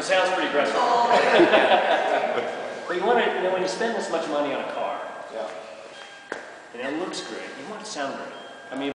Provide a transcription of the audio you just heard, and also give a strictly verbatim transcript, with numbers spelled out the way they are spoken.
sounds pretty aggressive. But you want to, you know, when you spend this much money on a car, Yeah. and it looks great, you want it to sound great. I mean,